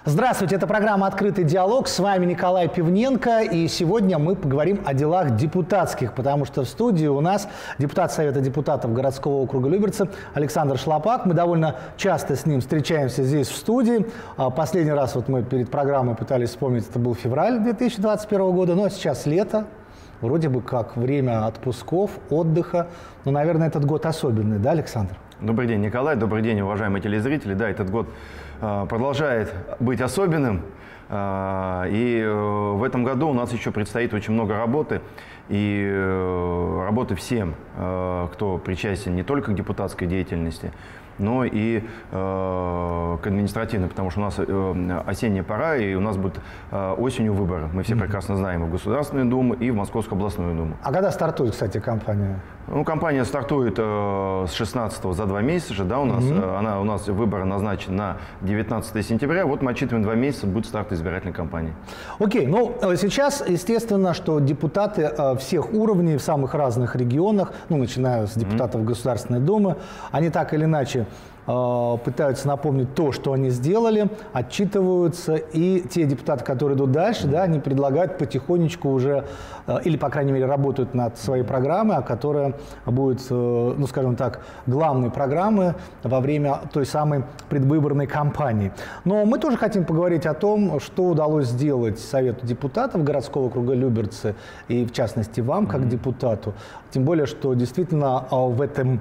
Здравствуйте, это программа «Открытый диалог». С вами Николай Пивненко. И сегодня мы поговорим о делах депутатских, потому что в студии у нас депутат Совета депутатов городского округа Люберцы Александр Шлапак. Мы довольно часто с ним встречаемся здесь в студии. Последний раз мы перед программой пытались вспомнить, это был февраль 2021 года, но сейчас лето. Вроде бы как время отпусков, отдыха. Но, наверное, этот год особенный, да, Александр? Добрый день, Николай. Добрый день, уважаемые телезрители. Да, этот год продолжает быть особенным. И в этом году у нас еще предстоит очень много работы. И работы всем, кто причастен не только к депутатской деятельности, но и к административной, потому что у нас осенняя пора, и у нас будут осенью выборы. Мы все прекрасно знаем и в Государственную Думу, и в Московскую областную Думу. А когда стартует, кстати, кампания? Ну, кампания стартует с 16-го, за 2 месяца же, да, у нас, у нас выборы назначены на 19 сентября, вот мы отчитываем 2 месяца, будет старт избирательной кампании. Окей, ну, сейчас, естественно, что депутаты всех уровней в самых разных регионах, ну, начиная с депутатов Государственной Думы, они так или иначе пытаются напомнить то, что они сделали, отчитываются, и те депутаты, которые идут дальше, да, они предлагают потихонечку уже, или, по крайней мере, работают над своей программой, которая будет, ну, скажем так, главной программой во время той самой предвыборной кампании. Но мы тоже хотим поговорить о том, что удалось сделать Совету депутатов городского округа Люберцы, и, в частности, вам, как депутату. Тем более, что действительно в этом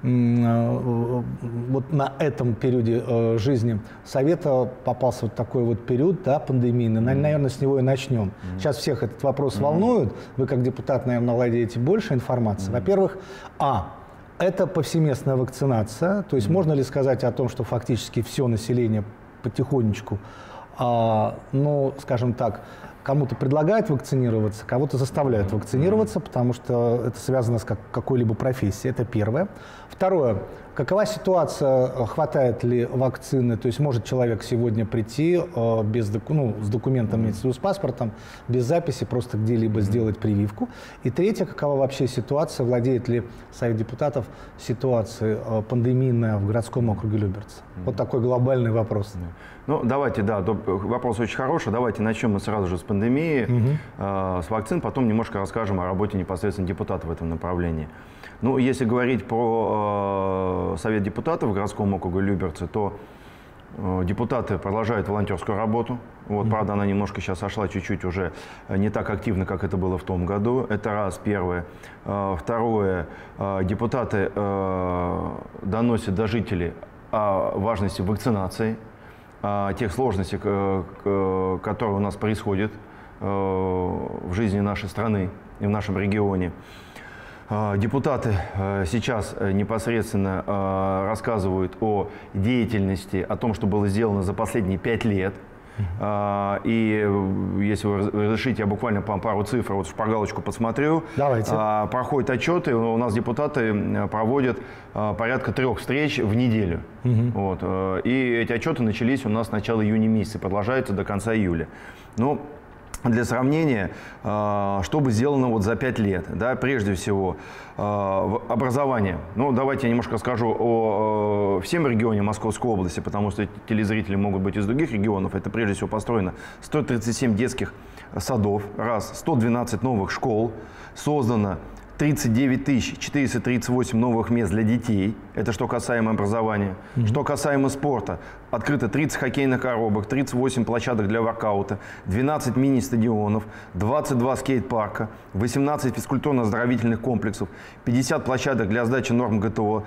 вот на этом периоде жизни Совета попался вот такой вот период, да, пандемийный. Наверное, с него и начнем. Сейчас всех этот вопрос волнует. Вы, как депутат, наверное, владеете больше информации. Во-первых, это повсеместная вакцинация. То есть можно ли сказать о том, что фактически все население потихонечку, ну, скажем так, кому-то предлагают вакцинироваться, кого-то заставляют вакцинироваться, потому что это связано с какой-либо профессией. Это первое. Второе. Какова ситуация, хватает ли вакцины? То есть может человек сегодня прийти без, с документом, с паспортом, без записи, просто где-либо сделать прививку? И третье. Какова вообще ситуация? Владеет ли Совет депутатов ситуацией пандемийной в городском округе Люберцы? Вот такой глобальный вопрос. Ну, давайте, да, вопрос очень хороший. Давайте начнем мы сразу же с пандемии, с вакцин, потом немножко расскажем о работе непосредственно депутатов в этом направлении. Ну, если говорить про Совет депутатов в городском округе Люберцы, то депутаты продолжают волонтерскую работу. Вот, правда, она немножко сейчас сошла чуть-чуть уже не так активно, как это было в том году. Это раз, первое. Второе, депутаты доносят до жителей о важности вакцинации, о тех сложностях, которые у нас происходят в жизни нашей страны и в нашем регионе. Депутаты сейчас непосредственно рассказывают о деятельности, о том, что было сделано за последние 5 лет. И если вы разрешите, я буквально по пару цифр, вот шпаргалочку посмотрю. Давайте. Проходят отчеты, у нас депутаты проводят порядка 3 встреч в неделю. Вот. И эти отчеты начались у нас с начала июня месяца, продолжаются до конца июля. Но для сравнения, что бы сделано вот за 5 лет, да, прежде всего, образование. Ну, давайте я немножко расскажу о всем регионе Московской области, потому что телезрители могут быть из других регионов. Это прежде всего построено 137 детских садов, 112 новых школ, создано 39 438 новых мест для детей. Это что касаемо образования. Что касаемо спорта. Открыто 30 хоккейных коробок, 38 площадок для воркаута, 12 мини-стадионов, 22 скейт-парка, 18 физкультурно-оздоровительных комплексов, 50 площадок для сдачи норм ГТО,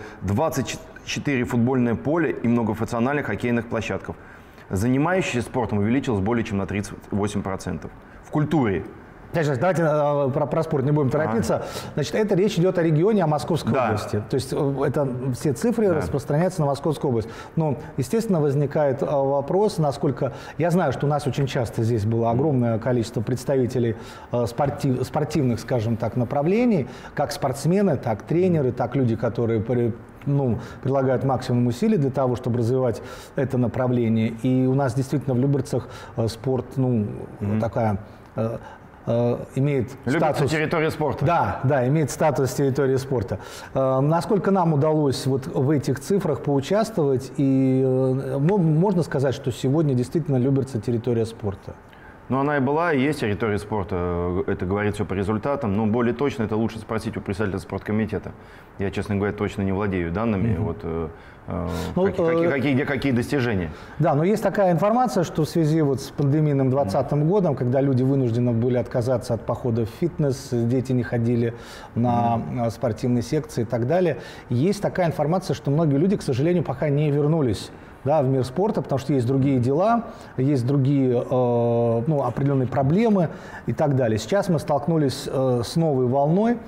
24 футбольное поле и многофункциональных хоккейных площадках. Занимающиеся спортом увеличилось более чем на 38%. В культуре. Сейчас, давайте про спорт не будем торопиться. Значит, это речь идет о регионе, о Московской области. То есть это все цифры распространяются на Московскую область. Но, естественно, возникает вопрос, насколько... Я знаю, что у нас очень часто здесь было огромное количество представителей спортивных, скажем так, направлений, как спортсмены, так тренеры, так люди, которые прилагают максимум усилий для того, чтобы развивать это направление. И у нас действительно в Люберцах спорт, такая имеет статус территории спорта. Да, да, имеет статус территории спорта. Насколько нам удалось вот в этих цифрах поучаствовать, и можно сказать, что сегодня действительно Люберцы территория спорта? Ну, она и была, и есть территория спорта. Это говорит все по результатам. Но более точно это лучше спросить у председателя спорткомитета. Я, честно говоря, точно не владею данными. Какие достижения? Да, но есть такая информация, что в связи вот с пандемийным 2020 годом, когда люди вынуждены были отказаться от похода в фитнес, дети не ходили на спортивные секции и так далее, есть такая информация, что многие люди, к сожалению, пока не вернулись, да, в мир спорта, потому что есть другие дела, есть другие определенные проблемы и так далее. Сейчас мы столкнулись с новой волной.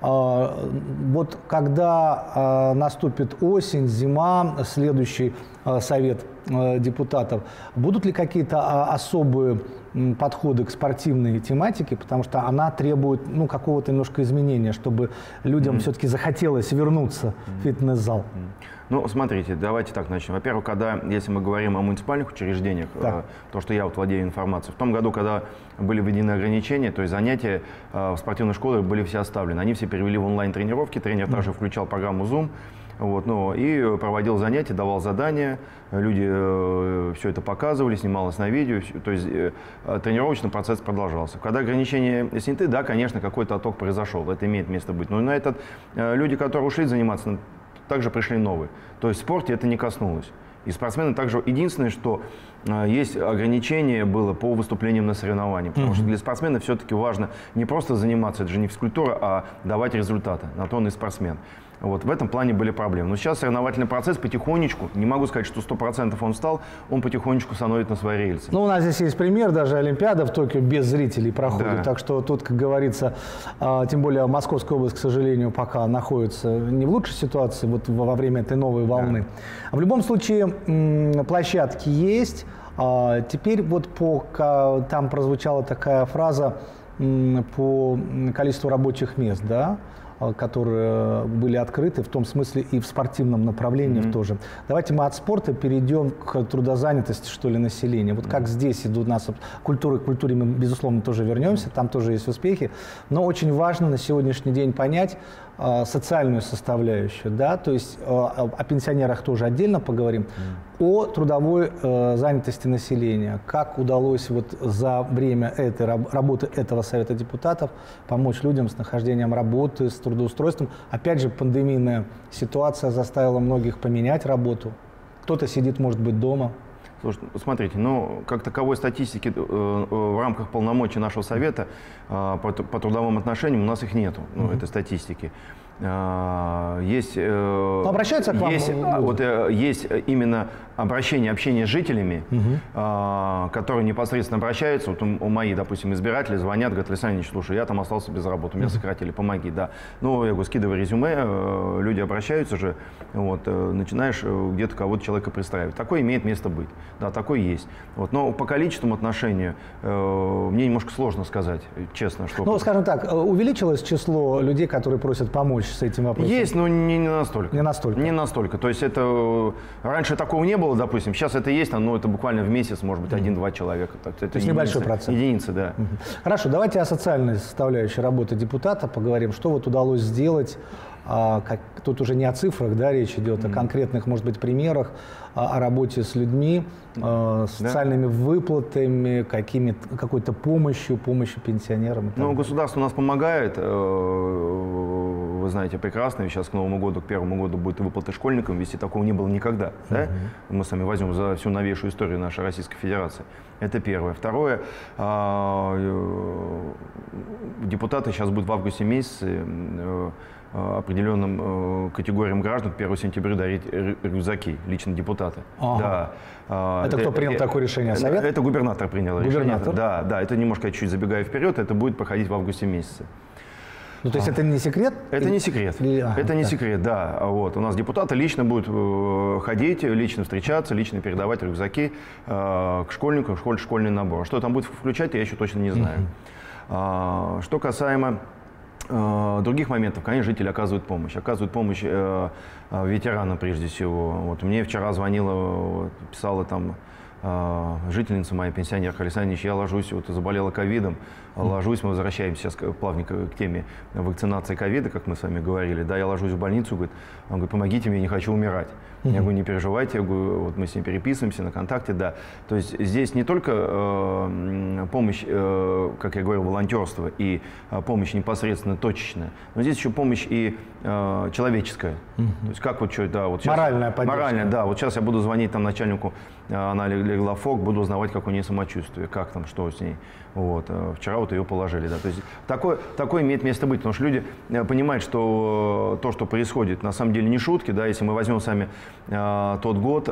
Вот когда наступит осень, зима, следующий совет депутатов, будут ли какие-то особые подходы к спортивной тематике, потому что она требует какого-то немножко изменения, чтобы людям все-таки захотелось вернуться в фитнес-зал? Ну, смотрите, давайте так начнем. Во-первых, если мы говорим о муниципальных учреждениях, то, что я вот владею информацией, в том году, когда были введены ограничения, то есть занятия в спортивной школе были все оставлены. Они все перевели в онлайн-тренировки, тренер также включал программу Zoom, и проводил занятия, давал задания, люди все это показывали, снималось на видео, то есть тренировочный процесс продолжался. Когда ограничения сняты, да, конечно, какой-то отток произошел, это имеет место быть. Но на этот люди, которые ушли заниматься, также пришли новые. То есть в спорте это не коснулось. И спортсмены также... Единственное, что есть ограничение было по выступлениям на соревнованиях. Потому что для спортсмена все-таки важно не просто заниматься, это же не физкультура, а давать результаты. На то он и спортсмен. Вот, в этом плане были проблемы. Но сейчас соревновательный процесс потихонечку, не могу сказать, что 100% он встал, он потихонечку становится на свои рельсы. Ну, у нас здесь есть пример, даже Олимпиада в Токио без зрителей проходит. Да. Так что тут, как говорится, тем более Московская область, к сожалению, пока находится не в лучшей ситуации вот во время этой новой волны. Да. В любом случае, площадки есть. Теперь вот там прозвучала такая фраза по количеству рабочих мест, да, которые были открыты, в том смысле и в спортивном направлении тоже. Давайте мы от спорта перейдем к трудозанятости, что ли, населения. Вот как здесь идут у нас к культуре мы, безусловно, тоже вернемся, там тоже есть успехи. Но очень важно на сегодняшний день понять социальную составляющую, да, то есть о пенсионерах тоже отдельно поговорим, о трудовой занятости населения, как удалось вот за время этой работы этого Совета депутатов помочь людям с нахождением работы, с трудоустройством. Опять же, пандемийная ситуация заставила многих поменять работу, кто-то сидит, может быть, дома. Слушайте, смотрите, как таковой статистики в рамках полномочий нашего Совета по трудовым отношениям у нас их нету, этой статистики. Есть, обращаются к вам? Есть именно общение с жителями, которые непосредственно обращаются. Вот у моих, допустим, избиратели звонят, говорят: Александр Ильич, слушай, я там остался без работы, меня сократили, помоги, да. Я говорю, скидывай резюме, люди обращаются же, начинаешь где-то кого-то человека пристраивать. Такое имеет место быть, да, такое есть. Но по количественному отношению мне немножко сложно сказать, честно. Что... скажем так, увеличилось число людей, которые просят помочь с этим вопросом? Есть, но не настолько. Не настолько? Не настолько. То есть это... Раньше такого не было, допустим. Сейчас это есть, но это буквально в месяц, может быть, 1-2 человека. То есть небольшой процент? Единицы, да. Хорошо, давайте о социальной составляющей работы депутата поговорим. Что вот удалось сделать? Тут уже не о цифрах, да, речь идет, о конкретных, может быть, примерах, о работе с людьми, социальными выплатами, какой-то помощью пенсионерам. Государство у нас помогает. Вы знаете прекрасно, сейчас к Новому году, к 1 году будет выплаты школьникам вести, такого не было никогда. Да? Мы с вами возьмем за всю новейшую историю нашей Российской Федерации. Это первое. Второе, депутаты сейчас будут в августе месяце определенным категориям граждан к 1 сентября дарить рюкзаки, лично депутаты. Да. Это кто принял такое решение? Совет? Это губернатор принял решение. Да, это немножко чуть забегая вперед, это будет проходить в августе месяце. То есть это не секрет? Это не секрет. Это не секрет, да. У нас депутаты лично будут ходить, лично встречаться, лично передавать рюкзаки к школьникам, школьный набор. Что там будет включать, я еще точно не знаю. Что касаемо других моментов, конечно, жители оказывают помощь. Оказывают помощь ветеранам прежде всего. Мне вчера звонила, писала там жительница моя, пенсионерка Александр Ильич, я ложусь, вот заболела ковидом, ложусь, мы возвращаемся сейчас плавненько к теме вакцинации ковида, как мы с вами говорили, да, я ложусь в больницу, говорит, он говорит, помогите мне, не хочу умирать. Я говорю, не переживайте, я говорю, вот мы с ним переписываемся на контакте, да. То есть здесь не только помощь, как я говорил, волонтерство и помощь непосредственно точечная, но здесь еще помощь и человеческая. То есть как вот что, да, вот сейчас, моральная поддержка. Моральная, да. Вот сейчас я буду звонить там начальнику, она легла в ФОК, буду узнавать, как у нее самочувствие, как там, что с ней. Вот. Вчера вот ее положили, да. То есть такое имеет место быть, потому что люди понимают, что то, что происходит, на самом деле не шутки, да. Если мы возьмем сами тот год,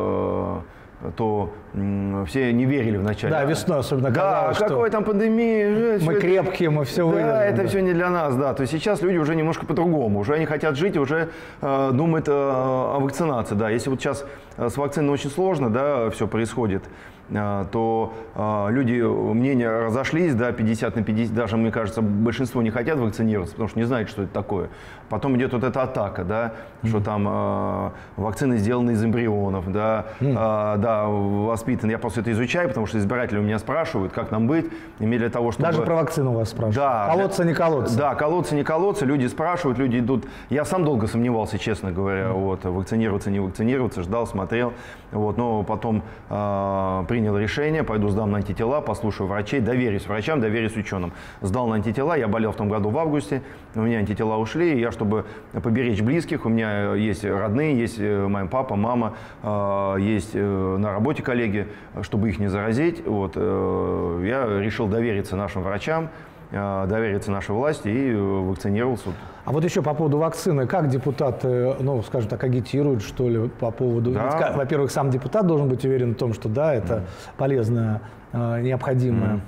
то все не верили вначале. Да, весной особенно казалось, да, какой там пандемия. Мы крепкие, мы все выдержим. Да, это все не для нас, да. То есть сейчас люди уже немножко по-другому. Уже они хотят жить и уже думают о вакцинации, да. Если вот сейчас с вакциной очень сложно, да, все происходит, то люди, мнения разошлись, да, 50 на 50, даже, мне кажется, большинство не хотят вакцинироваться, потому что не знают, что это такое. Потом идет вот эта атака, да, что там вакцины сделаны из эмбрионов, да, да, воспитаны. Я просто это изучаю, потому что избиратели у меня спрашивают, как нам быть, и для того, чтобы... Даже про вакцину вас спрашивают. Да, колоться, не колоться. Да, колоться, не колоться, люди спрашивают, люди идут. Я сам долго сомневался, честно говоря, вот, вакцинироваться, не вакцинироваться, ждал, смотрел, вот, но потом принял решение, пойду сдам на антитела, послушаю врачей, доверюсь врачам, доверюсь ученым. Сдал на антитела, я болел в том году в августе, у меня антитела ушли, и я, чтобы поберечь близких, у меня есть родные, есть мой папа, мама, есть на работе коллеги, чтобы их не заразить, вот, я решил довериться нашим врачам, довериться нашей власти и вакцинировался. А вот еще по поводу вакцины, как депутаты, ну, скажем так, агитируют, что ли, по поводу... Да. Во-первых, сам депутат должен быть уверен в том, что да, это полезная, необходимая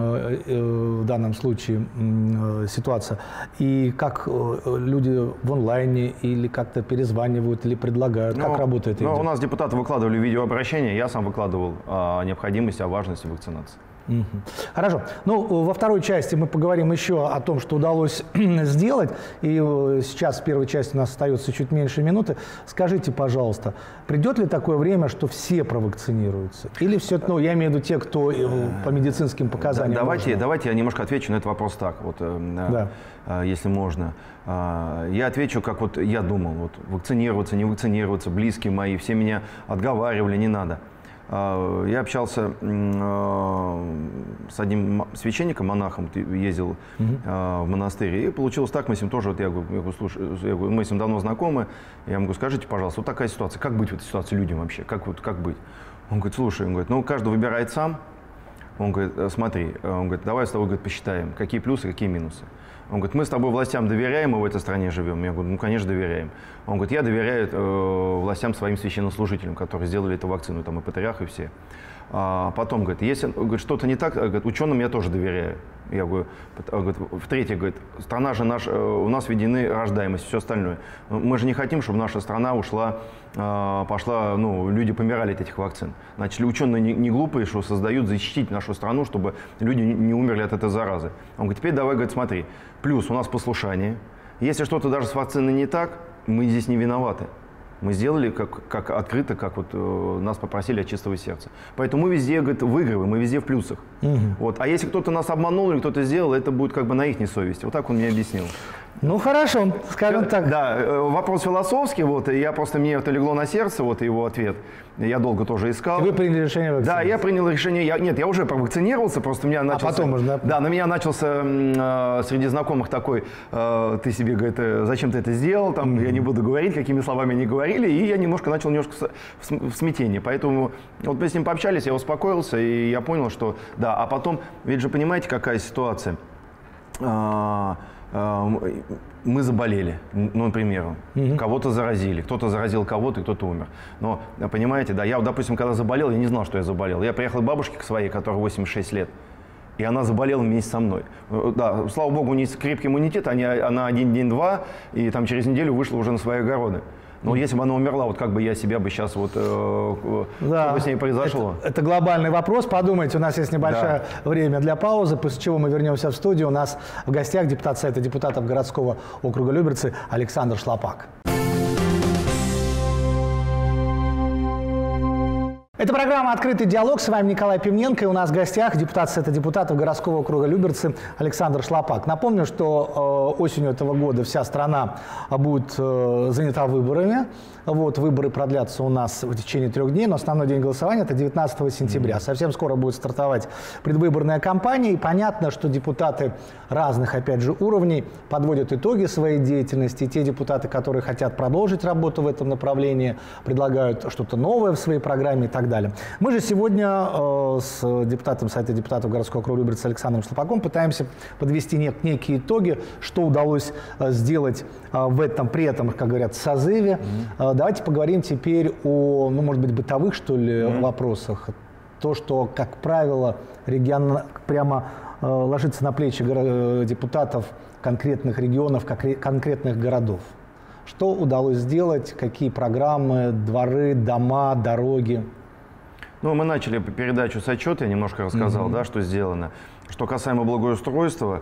в данном случае ситуация. И как люди в онлайне или как-то перезванивают, или предлагают, как работает это? У нас депутаты выкладывали видеообращения, я сам выкладывал о необходимости, о важности вакцинации. Хорошо. Ну, во второй части мы поговорим еще о том, что удалось сделать. И сейчас в первой части у нас остается чуть меньше минуты. Скажите, пожалуйста, придет ли такое время, что все провакцинируются? Или все, ну, я имею в виду те, кто по медицинским показаниям? Давайте я немножко отвечу на этот вопрос так, вот, если можно. Я отвечу, как вот я думал. Вот, вакцинироваться, не вакцинироваться, близкие мои, все меня отговаривали, не надо. Я общался с одним священником, монахом, ездил в монастырь, и получилось так, мы с ним тоже, вот я говорю, слушай, мы с ним давно знакомы, я ему говорю, скажите, пожалуйста, вот такая ситуация, как быть в этой ситуации людям вообще, как быть? Он говорит, слушай, ну каждый выбирает сам, он говорит, смотри, он говорит, давай с тобой, говорит, посчитаем, какие плюсы, какие минусы. Он говорит, мы с тобой властям доверяем, мы в этой стране живем. Я говорю, ну, конечно, доверяем. Он говорит, я доверяю властям своим священнослужителям, которые сделали эту вакцину, там и патриарх, и все. Потом, говорит, если что-то не так, говорит, ученым я тоже доверяю. Я говорю, в-третьих, говорит, страна же наша, у нас введены рождаемость, все остальное. Мы же не хотим, чтобы наша страна ушла, пошла, ну, люди помирали от этих вакцин. Значит, ученые не глупые, что создают защитить нашу страну, чтобы люди не умерли от этой заразы. Он говорит, теперь давай, говорит, смотри, плюс у нас послушание. Если что-то даже с вакциной не так, мы здесь не виноваты. Мы сделали как открыто, как вот нас попросили от чистого сердца. Поэтому мы везде, говорит, выигрываем, мы везде в плюсах. Вот. А если кто-то нас обманул или кто-то сделал, это будет как бы на их совести. Вот так он мне объяснил. Ну хорошо, скажем так. Да, вопрос философский, вот, и мне это легло на сердце, вот его ответ. Я долго тоже искал. И вы приняли решение вакцинироваться? Да, я принял решение. Я уже провакцинировался, просто у меня начался... А потом уже, да, на меня начался среди знакомых такой, ты себе, говорит, зачем ты это сделал, там, я не буду говорить, какими словами они говорили, и я начал немножко в смятении. Поэтому вот мы с ним пообщались, я успокоился, и я понял, что да. А потом, ведь же понимаете, какая ситуация? Мы заболели, ну, например, кого-то заразили, кто-то заразил кого-то, и кто-то умер. Но, понимаете, да, я, допустим, когда заболел, я не знал, что я заболел. Я приехал к бабушке к своей, которой 86 лет, и она заболела вместе со мной. Да, слава богу, у нее крепкий иммунитет, она один день-два, и там через неделю вышла уже на свои огороды. Но если бы она умерла, вот как бы я себя бы сейчас, вот, что бы с ней произошло? Это глобальный вопрос. Подумайте, у нас есть небольшое время для паузы, после чего мы вернемся в студию. У нас в гостях депутат Совета депутатов городского округа Люберцы Александр Шлапак. Это программа «Открытый диалог». С вами Николай Пивненко. И у нас в гостях депутат Совета депутатов городского округа Люберцы Александр Шлапак. Напомню, что осенью этого года вся страна будет занята выборами. Выборы продлятся у нас в течение 3 дней, но основной день голосования – это 19 сентября. Совсем скоро будет стартовать предвыборная кампания. И понятно, что депутаты разных, опять же, уровней подводят итоги своей деятельности. И те депутаты, которые хотят продолжить работу в этом направлении, предлагают что-то новое в своей программе и так далее. Мы же сегодня с депутатом Совета депутатов городского округа Люберцы Александром Шлапаком пытаемся подвести некие итоги, что удалось сделать при этом, как говорят, созыве. Давайте поговорим теперь о, может быть, бытовых, что ли, вопросах. То, что, как правило, прямо ложится на плечи депутатов конкретных регионов, конкретных городов. Что удалось сделать, какие программы, дворы, дома, дороги? Мы начали передачу с отчета, я немножко рассказал, да, что сделано. Что касаемо благоустройства,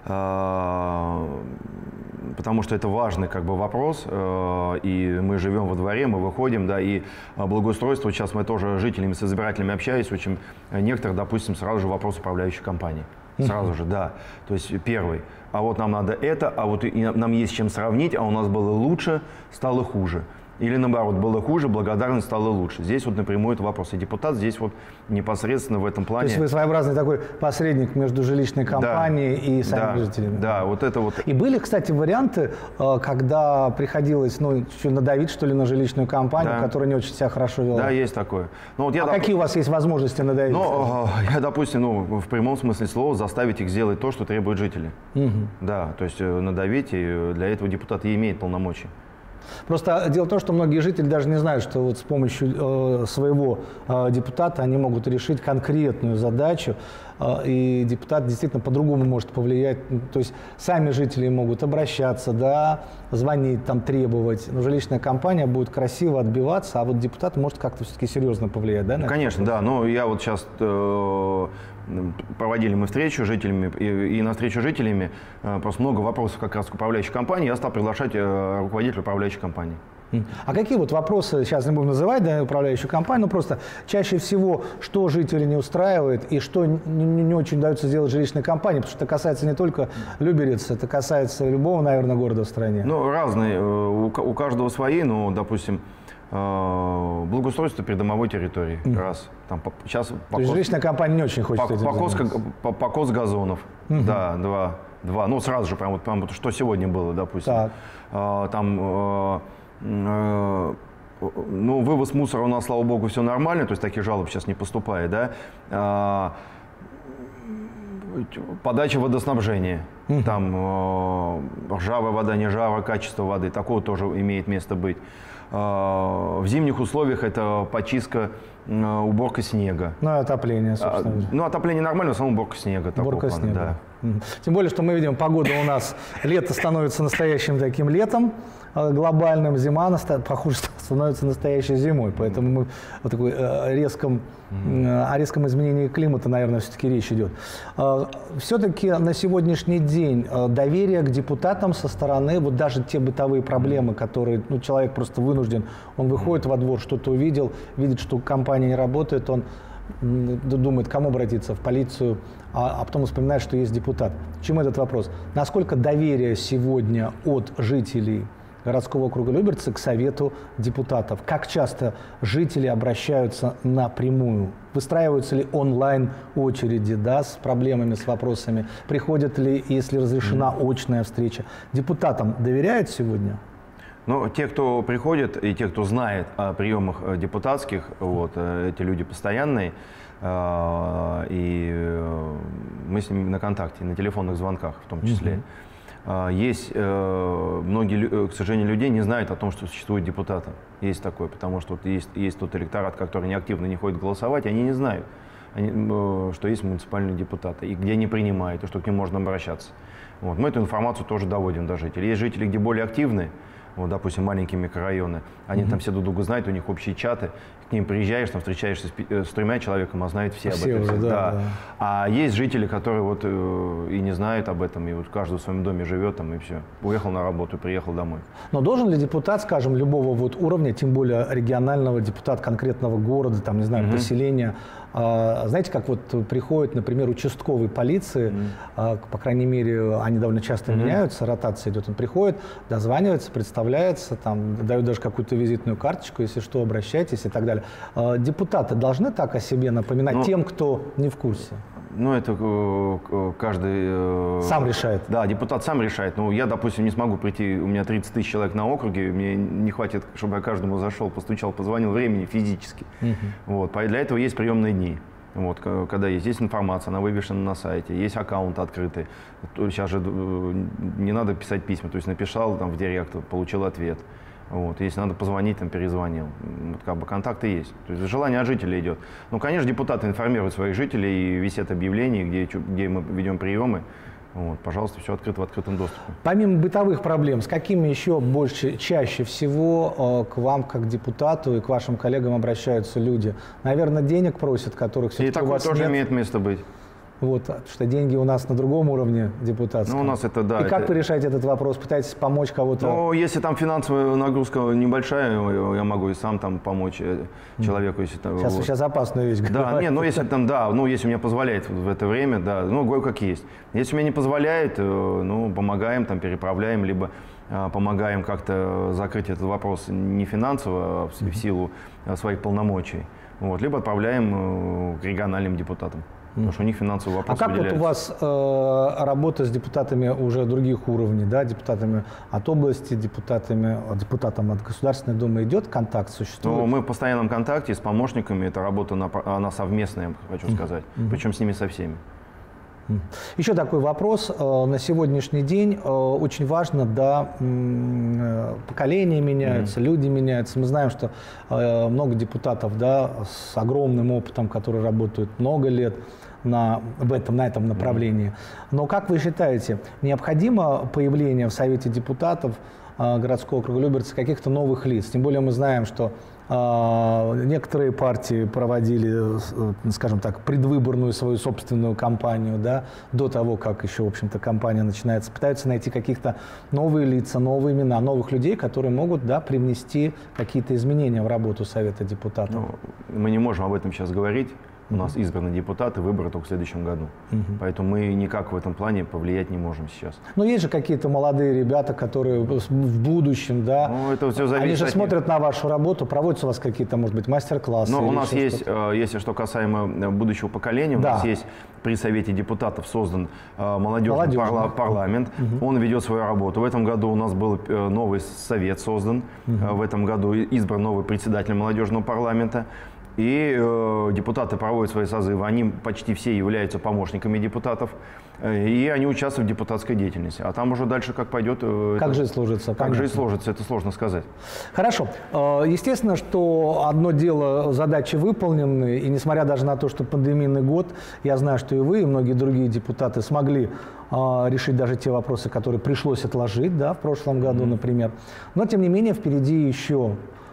потому что это важный вопрос, и мы живем во дворе, мы выходим, да, и благоустройство, сейчас мы тоже с жителями, с избирателями общались, очень некоторых, допустим, сразу же вопрос управляющей компании. Сразу же, да. То есть первый. А вот нам надо это, а вот нам есть чем сравнить, а у нас было лучше, стало хуже. Или наоборот, было хуже, благодарность стала лучше. Здесь напрямую это вопрос. И депутат здесь непосредственно в этом плане. То есть вы своеобразный такой посредник между жилищной компанией и самими жителями. Да, И были, кстати, варианты, когда приходилось чуть надавить, что ли, на жилищную компанию, которая не очень себя хорошо вела? Да, есть такое. Какие у вас есть возможности надавить? Я, допустим, в прямом смысле слова заставить их сделать то, что требуют жители. Да, то есть надавить, и для этого депутат и имеет полномочия. Просто дело в том, что многие жители даже не знают, что с помощью своего депутата они могут решить конкретную задачу, и депутат действительно по-другому может повлиять. То есть сами жители могут обращаться, да, звонить, требовать, но жилищная компания будет красиво отбиваться, а вот депутат может как-то все-таки серьезно повлиять, да? Конечно, да. Я сейчас проводили мы встречу с жителями, и на встречу с жителями просто много вопросов как раз к управляющей компании. Я стал приглашать руководителя управляющей компании. А какие вопросы, сейчас не будем называть, да, управляющую компанию, но просто чаще всего, что жители не устраивает и что не очень удается сделать жилищной компании, потому что это касается не только Люберец, это касается любого, наверное, города в стране. Разные, у каждого свои, допустим, благоустройство придомовой территории. Раз. Сейчас то есть жилищная компания не очень хочет этим заниматься. Покос газонов. Да, два. Сразу же, прям что сегодня было, допустим. Вывоз мусора у нас, слава богу, все нормально, то есть таких жалоб сейчас не поступает, да. Подача водоснабжения. Ржавая вода, не ржавая, качество воды, такого тоже имеет место быть. В зимних условиях это почистка, уборка снега. Отопление, собственно. Отопление нормально, в основном уборка снега. Уборка снега. Да. Тем более, что мы видим, погода у нас, лето становится настоящим таким летом глобальным, зима, похоже, становится настоящей зимой. Поэтому мы о резком изменении климата, наверное, все-таки речь идет. Все-таки на сегодняшний день доверие к депутатам со стороны, даже те бытовые проблемы, которые человек просто вынужден, он выходит во двор, что-то увидел, видит, что компания не работает, он думает, кому обратиться, в полицию, а потом вспоминает, что есть депутат. К чему этот вопрос? Насколько доверие сегодня от жителей городского округа Люберцы к Совету депутатов? Как часто жители обращаются напрямую? Выстраиваются ли онлайн очереди, да, с проблемами, с вопросами? Приходят ли, если разрешена очная встреча? Депутатам доверяют сегодня? Те, кто приходит, и те, кто знает о приемах депутатских, эти люди постоянные, и мы с ними на контакте, на телефонных звонках в том числе. Есть многие, к сожалению, людей не знают о том, что существуют депутаты. Есть такое, потому что есть тот электорат, который неактивно не ходит голосовать, они не знают, что есть муниципальные депутаты, и где они принимают, и что к ним можно обращаться. Мы эту информацию тоже доводим до жителей. Есть жители, где более активны, вот, допустим, маленькие микрорайоны, они там все друг друга знают, у них общие чаты, к ним приезжаешь, там встречаешься с 3 человеками, а знают все об этом. Уже, да. А есть жители, которые вот и не знают об этом, и вот каждый в своем доме живет там, и все. Уехал на работу, приехал домой. Но должен ли депутат, скажем, любого вот уровня, тем более регионального, депутат конкретного города, там, не знаю, поселения, знаете, как вот приходит, например, участковый полиции, по крайней мере, они довольно часто меняются, ротация идет, он приходит, дозванивается, представляется, там, дает даже какую-то визитную карточку, если что, обращайтесь и так далее. Депутаты должны так о себе напоминать тем, кто не в курсе? Ну, это каждый... Сам решает? Да, депутат сам решает. Ну, я, допустим, не смогу прийти, у меня 30 тысяч человек на округе, мне не хватит, чтобы я каждому зашел, постучал, позвонил, времени физически. Вот, для этого есть приемные дни. Вот, когда есть информация, она вывешена на сайте, есть аккаунт открытый. Сейчас же не надо писать письма, то есть написал там в директ, получил ответ. Вот, если надо позвонить, там, перезвонил. Вот, как бы контакты есть. То есть желание от жителей идет. Ну, конечно, депутаты информируют своих жителей, и висят объявления, где мы ведем приемы. Вот, пожалуйста, все открыто в открытом доступе. Помимо бытовых проблем, с какими еще чаще всего к вам, как депутату, и к вашим коллегам обращаются люди? Наверное, денег просят, которых все-таки у вас нет. И такое тоже имеет место быть. Вот, что деньги у нас на другом уровне депутатском. Ну, у нас это, да. И как вы решаете этот вопрос? Пытаетесь помочь кого-то? Ну, если там финансовая нагрузка небольшая, я могу и сам там помочь человеку. Если там, сейчас опасную вещь говорите. Да, нет, ну если там, да, ну если мне позволяет в это время, да, ну, говорю как есть. Если мне не позволяет, ну, помогаем, там, переправляем, либо помогаем как-то закрыть этот вопрос не финансово, а в силу своих полномочий. Вот, либо отправляем к региональным депутатам. Потому что у них финансовый вопрос. А как вот у вас работа с депутатами уже других уровней, да, депутатами от области, депутатам от Государственной Думы идет контакт, существует? Ну, мы в постоянном контакте с помощниками, это работа она совместная, хочу сказать, причем с ними со всеми. Еще такой вопрос. На сегодняшний день очень важно, да, поколения меняются, люди меняются. Мы знаем, что много депутатов, да, с огромным опытом, которые работают много лет на этом направлении. Но как вы считаете, необходимо появление в Совете депутатов городского округа Люберцы каких-то новых лиц? Тем более мы знаем, что некоторые партии проводили, скажем так, предвыборную свою собственную кампанию, да, до того, как еще, в общем-то, кампания начинается. Пытаются найти каких-то новые лица, новые имена, новых людей, которые могут, да, привнести какие-то изменения в работу Совета депутатов. Ну, мы не можем об этом сейчас говорить. У нас избраны депутаты, выборы только в следующем году. Поэтому мы никак в этом плане повлиять не можем сейчас. Но есть же какие-то молодые ребята, которые в будущем, да, ну, это все зависит. Они же смотрят на вашу работу, проводятся у вас какие-то, может быть, мастер-классы? Но у нас есть, если что касаемо будущего поколения, да. У нас есть при Совете депутатов создан молодежный парламент. Он ведет свою работу. В этом году у нас был новый совет создан. В этом году избран новый председатель молодежного парламента. И депутаты проводят свои созывы, они почти все являются помощниками депутатов, и они участвуют в депутатской деятельности. А там уже дальше как пойдет... Как жизнь сложится. Как жизнь сложится, это сложно сказать. Хорошо. Естественно, что одно дело, задачи выполнены, и несмотря даже на то, что пандемийный год, я знаю, что и вы, и многие другие депутаты смогли решить даже те вопросы, которые пришлось отложить, да, в прошлом году, например. Но, тем не менее, впереди еще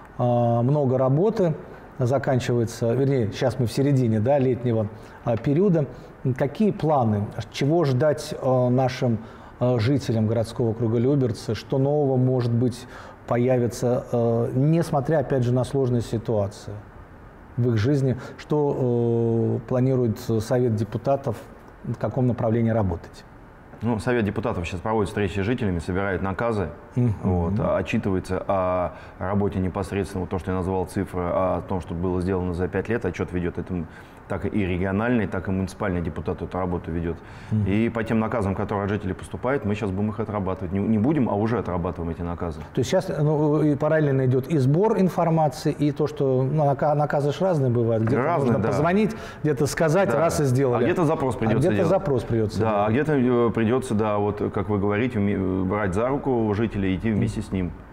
много работы. Заканчивается, вернее, сейчас мы в середине, да, летнего периода. Какие планы, чего ждать нашим жителям городского округа Люберцы, что нового, может быть, появится, несмотря, опять же, на сложные ситуации в их жизни, что планирует Совет депутатов, в каком направлении работать? Ну, Совет депутатов сейчас проводит встречи с жителями, собирает наказы, вот, отчитывается о работе непосредственно, вот то, что я назвал цифры, о том, что было сделано за 5 лет, отчет ведет этому, так и региональный, так и муниципальный депутат эту работу ведет. И по тем наказам, которые от жителей поступают, мы сейчас будем их отрабатывать. Не будем, а уже отрабатываем эти наказы. То есть сейчас параллельно идет и сбор информации, и то, что наказы же разные бывают. Где-то нужно позвонить, где-то сказать, да, раз и сделали. А где-то запрос придется делать. Запрос придется да, делать. А где-то придется, да, вот как вы говорите, брать за руку жителей и идти вместе с ним.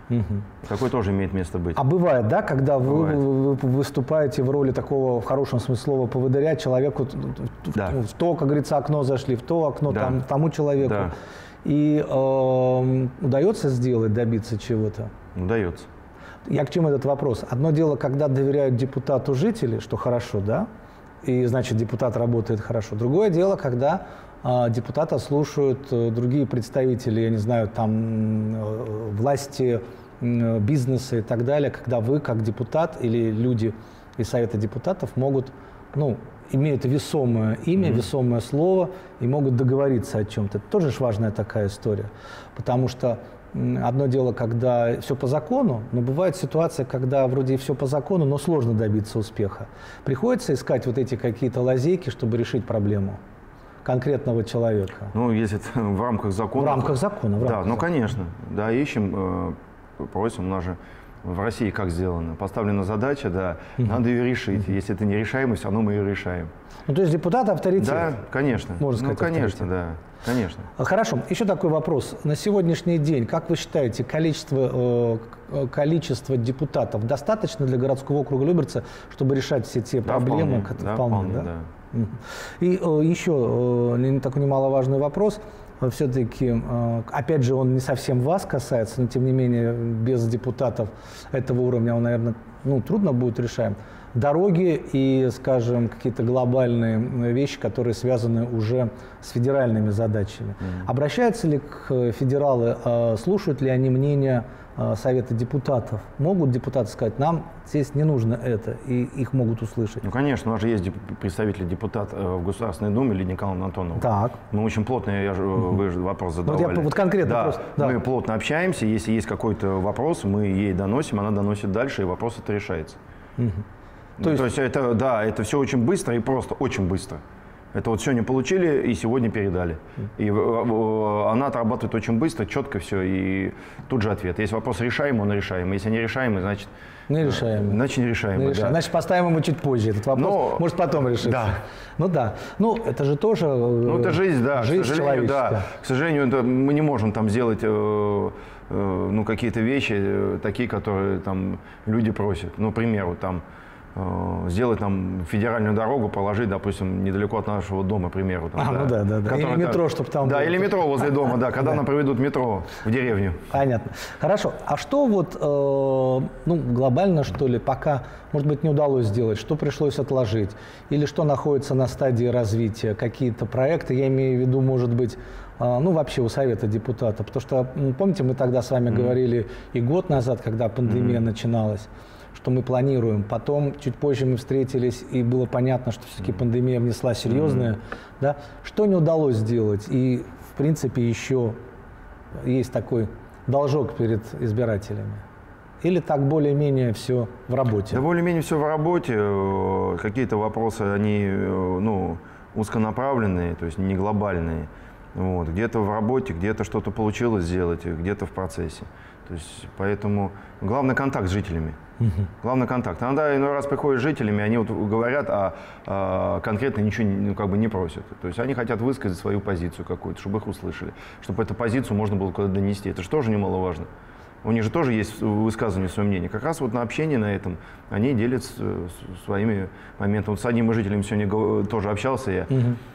Такое тоже имеет место быть. А бывает, да, когда вы выступаете в роли такого, в хорошем смысле слова, поводыря человеку, в то, как говорится, окно зашли, в то окно тому человеку. Да. И удается сделать, добиться чего-то? Удается. Я к чему этот вопрос? Одно дело, когда доверяют депутату жители, что хорошо, да, и значит депутат работает хорошо. Другое дело, когда депутата слушают другие представители, я не знаю, там власти, бизнеса и так далее, когда вы, как депутат или люди из Совета депутатов могут, имеют весомое имя, весомое слово и могут договориться о чем-то. Это тоже важная такая история, потому что одно дело, когда все по закону, но бывает ситуация, когда вроде все по закону, но сложно добиться успеха. Приходится искать вот эти какие-то лазейки, чтобы решить проблему конкретного человека. Если это в рамках закона. В рамках закона. Да, конечно. Да, ищем, просим, у нас же в России как сделано? Поставлена задача, да, надо ее решить. Если это нерешаемо, все равно мы ее решаем. То есть депутат авторитет? Да, конечно. Можно сказать, конечно, да. Конечно. Хорошо. Еще такой вопрос. На сегодняшний день, как вы считаете, количество депутатов достаточно для городского округа Люберцы, чтобы решать все те проблемы? Вполне, да. И еще такой немаловажный вопрос. Все-таки, опять же, он не совсем вас касается, но тем не менее, без депутатов этого уровня он, наверное, трудно будет решаем. Дороги и, скажем, какие-то глобальные вещи, которые связаны уже с федеральными задачами. Обращаются ли к федералы, слушают ли они мнение Совета депутатов? Могут депутаты сказать, нам здесь не нужно это, и их могут услышать? Конечно, у нас же есть представитель депутат в Государственной Думе, Лидия Николаевна Антонова. Так. Мы очень плотно, вы же вопрос задавали. Вот конкретно мы плотно общаемся, если есть какой-то вопрос, мы ей доносим, она доносит дальше, и вопрос это решается. То есть это все очень быстро и просто, очень быстро. Это вот сегодня получили и сегодня передали. И она отрабатывает очень быстро, четко все, и тут же ответ. Если вопрос решаемый, он решаемый. Если не решаемый, значит... Нерешаемый. Значит, нерешаемый, да. Значит, поставим ему чуть позже этот вопрос. Может, потом решится. Да. Это же тоже... это жизнь, да. Жизнь человеческая. Да. К сожалению, мы не можем там сделать... какие-то вещи такие, которые там люди просят. К примеру, там сделать нам федеральную дорогу, положить, допустим, недалеко от нашего дома, к примеру. Или метро, чтобы там было. Да, или метро возле дома, да, когда нам проведут метро в деревню. Понятно. Хорошо. А что глобально, что ли, пока, может быть, не удалось сделать, что пришлось отложить? Или что находится на стадии развития? Какие-то проекты, я имею в виду, может быть, вообще у Совета депутатов. Потому что, помните, мы тогда с вами говорили и год назад, когда пандемия начиналась, что мы планируем. Потом, чуть позже мы встретились, и было понятно, что все-таки пандемия внесла серьезное. Да? Что не удалось сделать? И, в принципе, еще есть такой должок перед избирателями. Или так более-менее все в работе? Да, более-менее все в работе. Какие-то вопросы, они узконаправленные, то есть не глобальные. Где-то в работе, где-то что-то получилось сделать, где-то в процессе. То есть, поэтому главный контакт с жителями. Главный контакт. Иногда иной раз приходят с жителями, они говорят, а конкретно ничего не просят. То есть они хотят высказать свою позицию какую-то, чтобы их услышали, чтобы эту позицию можно было куда-то донести. Это же тоже немаловажно. У них же тоже есть высказывание, свое мнение. Как раз на общении на этом они делятся своими моментами. С одним из жителей сегодня тоже общался я.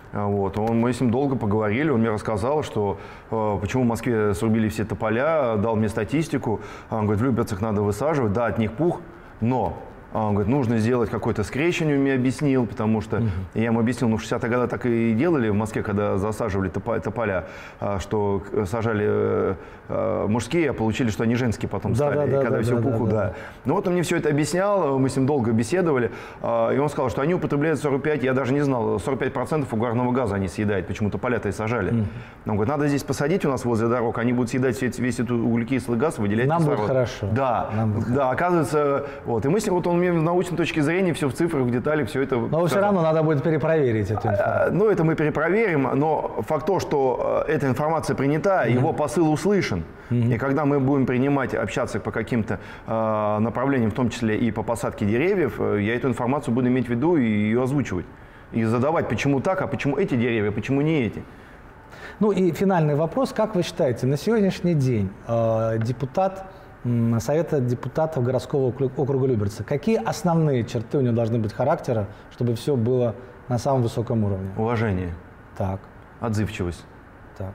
Мы с ним долго поговорили, он мне рассказал, что почему в Москве срубили все тополя, дал мне статистику. Он говорит, в Люберцах надо высаживать, да, от них пух, но... Он говорит, нужно сделать какое-то скрещивание, он мне объяснил, потому что я ему объяснил, в 60-е годы так и делали в Москве, когда засаживали тополя, что сажали мужские, а получили, что они женские потом стали, когда все пуху, да. Он мне все это объяснял, мы с ним долго беседовали, и он сказал, что они употребляют 45, я даже не знал, 45% угарного газа они съедают, почему-то поля-то и сажали. Он говорит, надо здесь посадить у нас возле дорог, они будут съедать весь этот углекислый газ, выделять нам кислород. Будет хорошо. Да, оказывается, и мы с ним, он мне с научной точки зрения все в цифрах, в деталях, все это... Но все равно надо будет перепроверить эту информацию. Это мы перепроверим, но факт то, что эта информация принята, его посыл услышан. И когда мы будем общаться по каким-то направлениям, в том числе и по посадке деревьев, я эту информацию буду иметь в виду и ее озвучивать. И задавать, почему так, а почему эти деревья, почему не эти. И финальный вопрос. Как вы считаете, на сегодняшний день депутат Совета депутатов городского округа Люберцы. Какие основные черты у него должны быть характера, чтобы все было на самом высоком уровне? Уважение. Так. Отзывчивость. Так.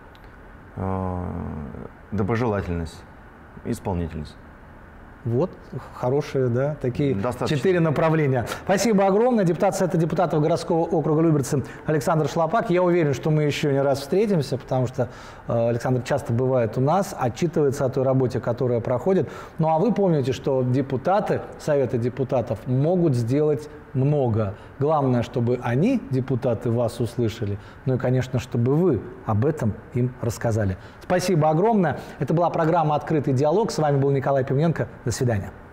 Доброжелательность. Исполнительность. Вот, хорошие, да, такие Достаточно. 4 направления. Спасибо огромное. Депутат Совета депутатов городского округа Люберцы Александр Шлопак. Я уверен, что мы еще не раз встретимся, потому что Александр часто бывает у нас, отчитывается о той работе, которая проходит. Ну а вы помните, что депутаты Совета депутатов могут сделать много. Главное, чтобы они, депутаты, вас услышали. Ну и, конечно, чтобы вы об этом им рассказали. Спасибо огромное. Это была программа «Открытый диалог». С вами был Николай Пивненко. До свидания.